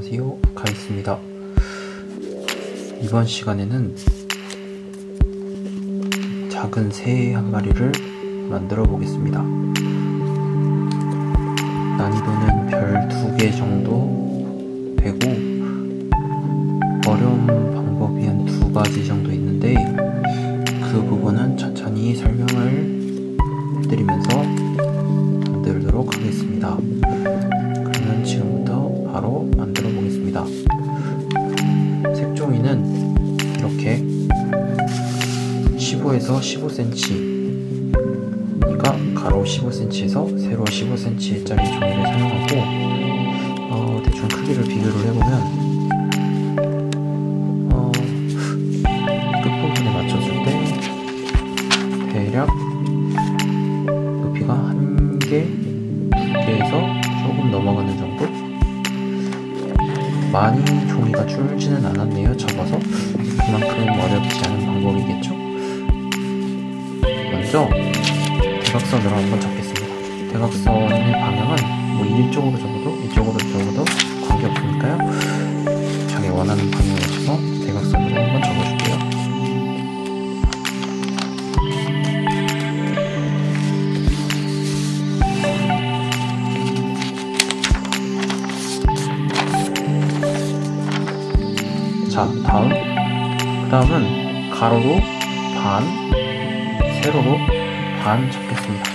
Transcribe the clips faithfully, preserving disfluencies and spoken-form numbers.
안녕하세요, 가이스입니다. 이번 시간에는 작은 새 한 마리를 만들어 보겠습니다. 난이도는 별 두 개 정도 되고 어려운 방법이 한 두 가지 정도 있는데 그 부분은 천천히 설명을 드리면서 만들도록 하겠습니다. 그러면 지금부터 바로 만들어 보겠습니다. 색종이는 이렇게 십오에서 십오 센티미터가 가로 십오 센티미터에서 세로 십오 센티미터짜리 종이를 사용하고 어, 대충 크기를 비교를 해보면 어, 끝부분에 맞춰줄 때 대략 높이가 한 개, 두 개에서 조금 넘어가는 정도? 많이 종이가 줄지는 않았네요. 접어서 그만큼 어렵지 않은 방법이겠죠. 먼저 대각선으로 한번 접겠습니다. 대각선의 방향은 뭐 이쪽으로 접어도 이쪽으로 접어도 관계없으니까요. 자기 원하는 방향에 맞춰서 대각선으로 한번 접어줄게요. 자, 다음 그 다음은 가로로 반, 세로로 반 접겠습니다.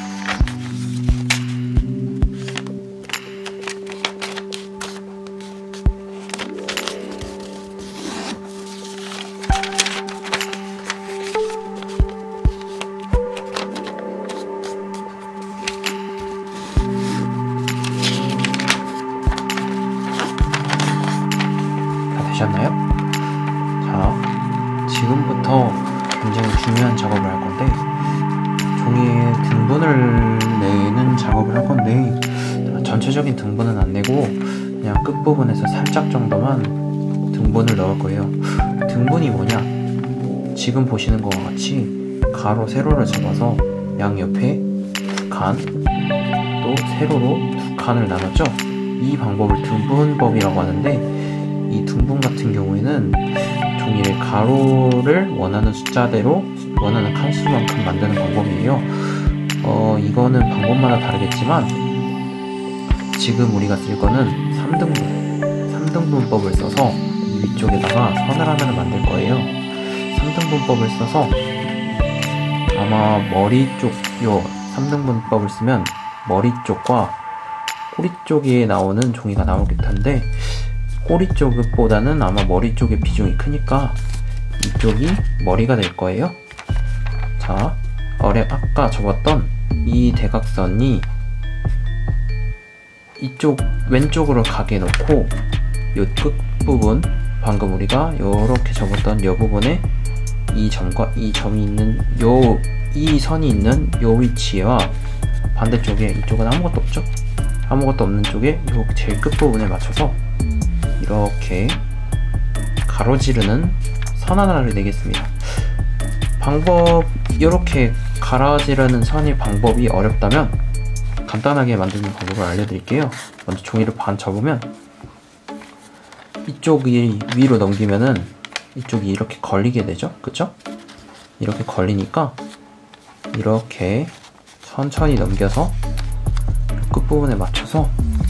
되셨나요? 자, 지금부터 굉장히 중요한 작업을 할 건데 종이에 등분을 내는 작업을 할 건데 전체적인 등분은 안 내고 그냥 끝부분에서 살짝 정도만 등분을 넣을 거예요. 등분이 뭐냐? 지금 보시는 것과 같이 가로, 세로를 접어서 양옆에 두 칸, 또 세로로 두 칸을 나눴죠? 이 방법을 등분법이라고 하는데 이 등분 같은 경우에는 종이의 가로를 원하는 숫자대로 원하는 칸수만큼 만드는 방법이에요. 어, 이거는 방법마다 다르겠지만 지금 우리가 쓸 거는 삼 등분, 삼 등분법을 써서 이 위쪽에다가 선을 하나를 만들 거예요. 삼 등분법을 써서 아마 머리 쪽, 요 삼 등분법을 쓰면 머리 쪽과 꼬리 쪽에 나오는 종이가 나올 텐데 꼬리 쪽보다는 아마 머리 쪽의 비중이 크니까 이쪽이 머리가 될 거예요. 자, 어뢰 아까 접었던 이 대각선이 이쪽 왼쪽으로 가게 놓고 이 끝부분 방금 우리가 요렇게 접었던 요 부분에 이 점과 이 점이 있는 요 이 선이 있는 요 위치와 반대쪽에 이쪽은 아무것도 없죠? 아무것도 없는 쪽에 요 제일 끝부분에 맞춰서 이렇게 가로지르는 선 하나를 내겠습니다. 방법, 이렇게 가로지르는 선의 방법이 어렵다면 간단하게 만드는 방법을 알려드릴게요. 먼저 종이를 반 접으면 이쪽이 위로 넘기면은 이쪽이 이렇게 걸리게 되죠. 그쵸? 이렇게 걸리니까 이렇게 천천히 넘겨서 끝부분에 맞춰서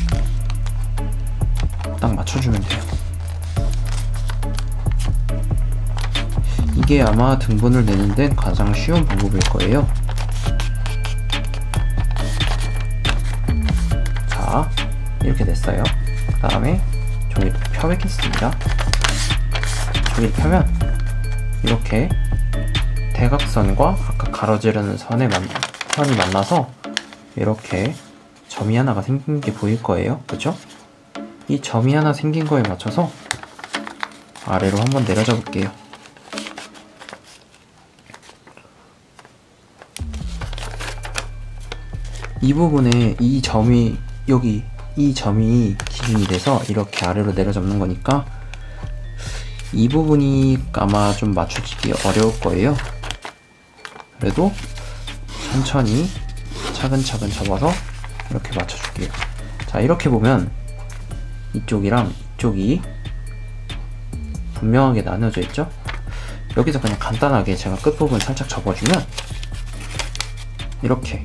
딱 맞춰주면 돼요. 이게 아마 등분을 내는 데 가장 쉬운 방법일 거예요. 자, 이렇게 됐어요. 그 다음에 종이를 펴겠습니다. 종이를 펴면 이렇게 대각선과 아까 가로지르는 선에 만, 선이 만나서 이렇게 점이 하나가 생긴 게 보일 거예요. 그쵸? 이 점이 하나 생긴 거에 맞춰서 아래로 한번 내려줘 볼게요. 이 부분에 이 점이 여기 이 점이 기준이 돼서 이렇게 아래로 내려잡는 거니까 이 부분이 아마 좀 맞춰지기 어려울 거예요. 그래도 천천히 차근차근 접어서 이렇게 맞춰줄게요. 자, 이렇게 보면 이쪽이랑 뒤쪽이 분명하게 나눠져 있죠? 여기서 그냥 간단하게 제가 끝부분 살짝 접어주면 이렇게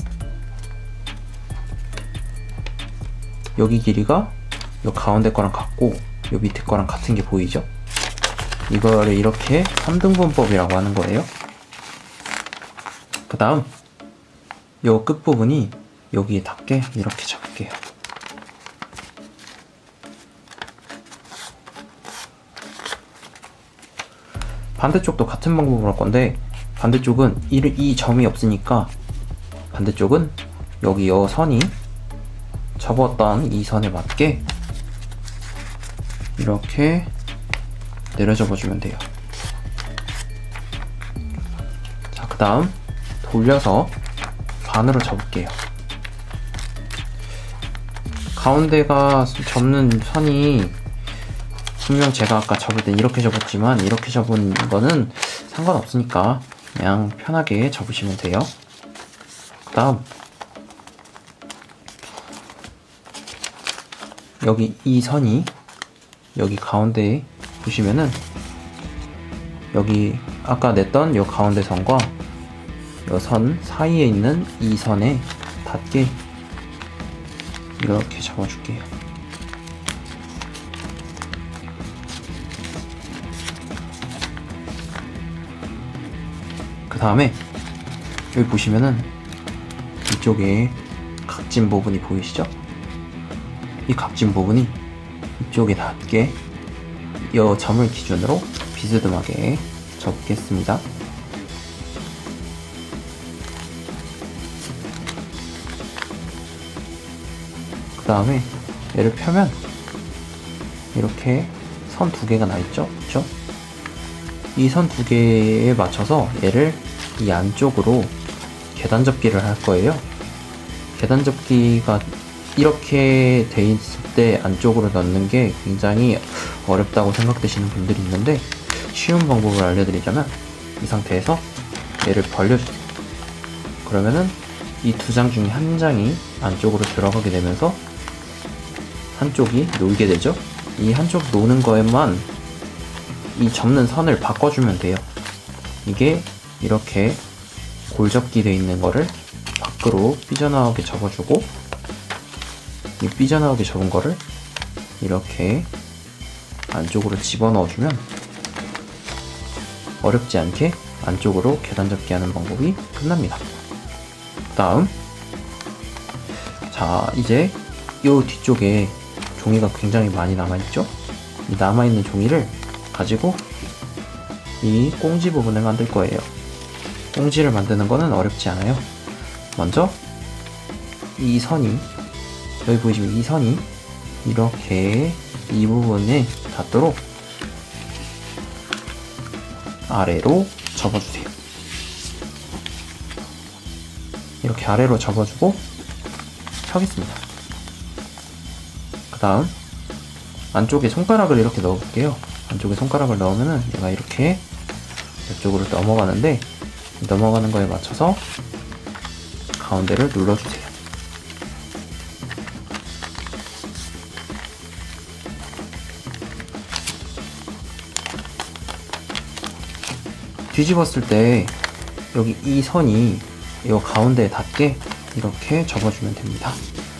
여기 길이가 요 가운데 거랑 같고 요 밑에 거랑 같은 게 보이죠? 이거를 이렇게 삼 등분법이라고 하는 거예요. 그 다음 요 끝부분이 여기에 닿게 이렇게 잡을게요. 반대쪽도 같은 방법으로 할 건데 반대쪽은 이, 이 점이 없으니까 반대쪽은 여기 요 선이 접었던 이 선에 맞게 이렇게 내려 접어주면 돼요. 자, 그 다음 돌려서 반으로 접을게요. 가운데가 접는 선이 분명 제가 아까 접을 땐 이렇게 접었지만 이렇게 접은 거는 상관없으니까 그냥 편하게 접으시면 돼요. 그 다음 여기 이 선이 여기 가운데에 보시면은 여기 아까 냈던 이 가운데 선과 이 선 사이에 있는 이 선에 닿게 이렇게 잡아줄게요. 그 다음에 여기 보시면은 이쪽에 각진 부분이 보이시죠? 이 각진 부분이 이쪽에 닿게 이 점을 기준으로 비스듬하게 접겠습니다. 그 다음에 얘를 펴면 이렇게 선 두 개가 나 있죠? 그쵸? 이 선 두 개에 맞춰서 얘를 이 안쪽으로 계단 접기를 할 거예요. 계단 접기가 이렇게 돼 있을 때 안쪽으로 넣는 게 굉장히 어렵다고 생각되시는 분들이 있는데 쉬운 방법을 알려드리자면 이 상태에서 얘를 벌려주세요. 그러면은 이 두 장 중에 한 장이 안쪽으로 들어가게 되면서 한쪽이 놓이게 되죠. 이 한쪽 노는 거에만 이 접는 선을 바꿔주면 돼요. 이게 이렇게 골접기 되어 있는 거를 밖으로 삐져나오게 접어주고 이 삐져나오게 접은 거를 이렇게 안쪽으로 집어넣어주면 어렵지 않게 안쪽으로 계단 접기 하는 방법이 끝납니다. 그 다음 자 이제 이 뒤쪽에 종이가 굉장히 많이 남아있죠? 이 남아있는 종이를 가지고 이 꽁지 부분을 만들 거예요. 꽁지를 만드는 거는 어렵지 않아요. 먼저 이 선이 여기 보시면 이 선이 이렇게 이 부분에 닿도록 아래로 접어주세요. 이렇게 아래로 접어주고 펴겠습니다. 그 다음 안쪽에 손가락을 이렇게 넣어볼게요. 안쪽에 손가락을 넣으면은 얘가 이렇게 이쪽으로 넘어가는데 넘어가는 거에 맞춰서 가운데를 눌러주세요. 뒤집었을 때 여기 이 선이 이 가운데에 닿게 이렇게 접어주면 됩니다.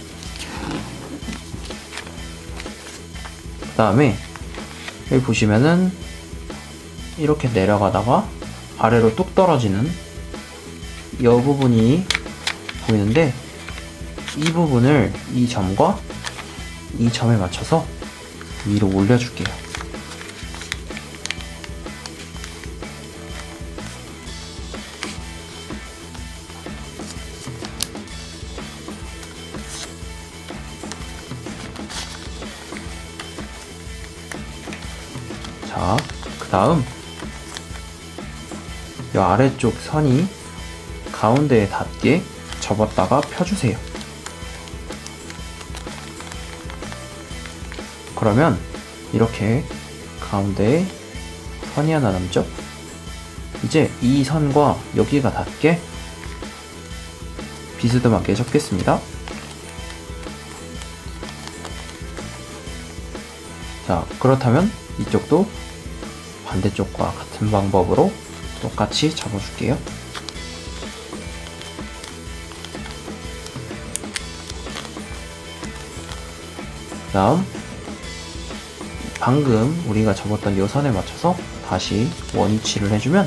그 다음에 여기 보시면은 이렇게 내려가다가 아래로 뚝 떨어지는 이 부분이 보이는데 이 부분을 이 점과 이 점에 맞춰서 위로 올려줄게요. 자, 그 다음 이 아래쪽 선이 가운데에 닿게 접었다가 펴주세요. 그러면 이렇게 가운데에 선이 하나 남죠? 이제 이 선과 여기가 닿게 비스듬하게 접겠습니다. 자, 그렇다면 이쪽도 반대쪽과 같은 방법으로 똑같이 접어줄게요. 그 다음 방금 우리가 접었던 이 선에 맞춰서 다시 원위치를 해주면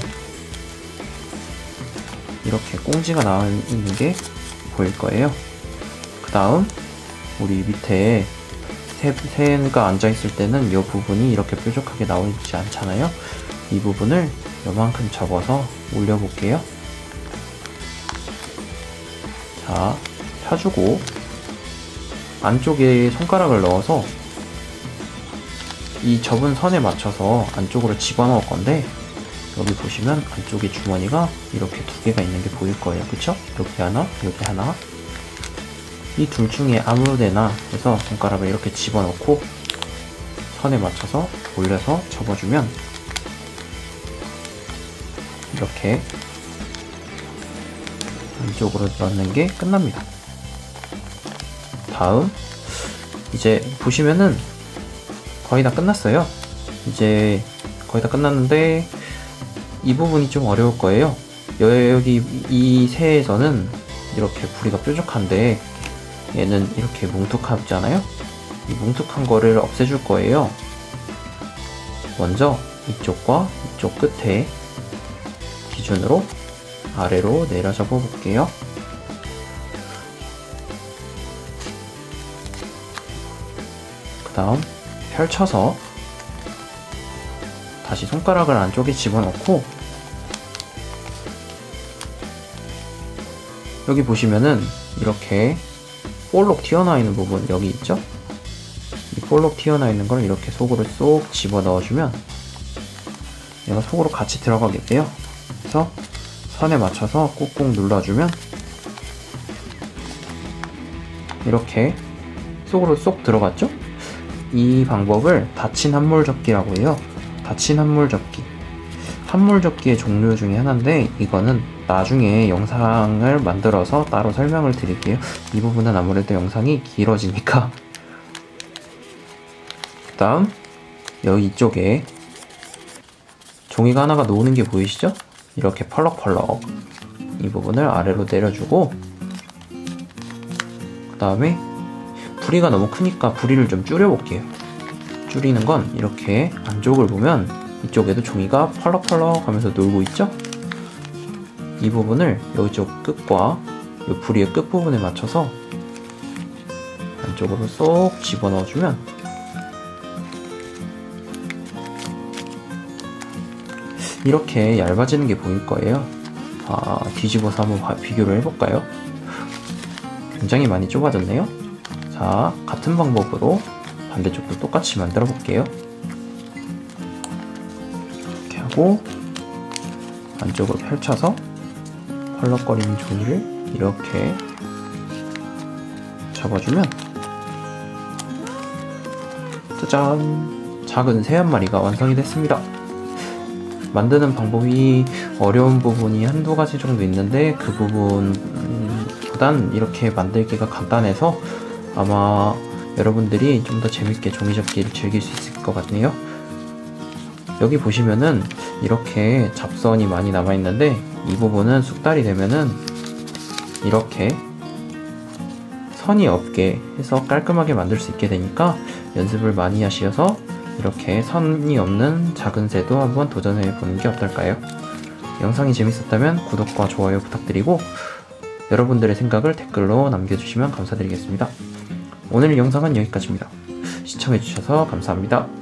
이렇게 꽁지가 나와 있는 게 보일 거예요. 그 다음 우리 밑에 새, 새가 앉아있을 때는 이 부분이 이렇게 뾰족하게 나오지 않잖아요. 이 부분을 요만큼 접어서 올려볼게요. 자, 펴주고 안쪽에 손가락을 넣어서 이 접은 선에 맞춰서 안쪽으로 집어넣을 건데, 여기 보시면 안쪽에 주머니가 이렇게 두 개가 있는 게 보일 거예요. 그쵸? 여기 하나, 여기 하나. 이 둘 중에 아무 데나 해서 손가락을 이렇게 집어넣고 선에 맞춰서 올려서 접어주면 이렇게 안쪽으로 넣는 게 끝납니다. 다음 이제 보시면은 거의 다 끝났어요. 이제 거의 다 끝났는데 이 부분이 좀 어려울 거예요. 여기 이 새에서는 이렇게 부리가 뾰족한데 얘는 이렇게 뭉툭하잖아요. 이 뭉툭한 거를 없애줄 거예요. 먼저 이쪽과 이쪽 끝에 기준으로 아래로 내려 접어 볼게요. 그 다음 펼쳐서 다시 손가락을 안쪽에 집어넣고 여기 보시면은 이렇게 볼록 튀어나와 있는 부분 여기 있죠? 이 볼록 튀어나와 있는 걸 이렇게 속으로 쏙 집어 넣어주면 얘가 속으로 같이 들어가게 돼요. 그래서 선에 맞춰서 꾹꾹 눌러주면 이렇게 속으로 쏙 들어갔죠? 이 방법을 닫힌 한물 접기라고 해요. 닫힌 한물 접기. 한물 접기의 종류 중에 하나인데 이거는 나중에 영상을 만들어서 따로 설명을 드릴게요. 이 부분은 아무래도 영상이 길어지니까. 그 다음 여기 이쪽에 종이가 하나가 놓는 게 보이시죠? 이렇게 펄럭펄럭 이 부분을 아래로 내려주고 그 다음에 부리가 너무 크니까 부리를 좀 줄여볼게요. 줄이는 건 이렇게 안쪽을 보면 이쪽에도 종이가 펄럭펄럭 하면서 놀고 있죠? 이 부분을 이쪽 끝과 이 부리의 끝부분에 맞춰서 안쪽으로 쏙 집어넣어주면 이렇게 얇아지는 게 보일 거예요. 아, 뒤집어서 한번 비교를 해볼까요? 굉장히 많이 좁아졌네요. 자, 같은 방법으로 반대쪽도 똑같이 만들어 볼게요. 이렇게 하고 안쪽으로 펼쳐서 펄럭거리는 종이를 이렇게 접어주면 짜잔! 작은 새 한 마리가 완성이 됐습니다. 만드는 방법이 어려운 부분이 한두 가지 정도 있는데 그 부분보단 이렇게 만들기가 간단해서 아마 여러분들이 좀 더 재밌게 종이접기를 즐길 수 있을 것 같네요. 여기 보시면은 이렇게 잡선이 많이 남아있는데 이 부분은 숙달이 되면은 이렇게 선이 없게 해서 깔끔하게 만들 수 있게 되니까 연습을 많이 하셔서 이렇게 선이 없는 작은 새도 한번 도전해 보는 게 어떨까요? 영상이 재밌었다면 구독과 좋아요 부탁드리고 여러분들의 생각을 댓글로 남겨주시면 감사드리겠습니다. 오늘 영상은 여기까지입니다. 시청해주셔서 감사합니다.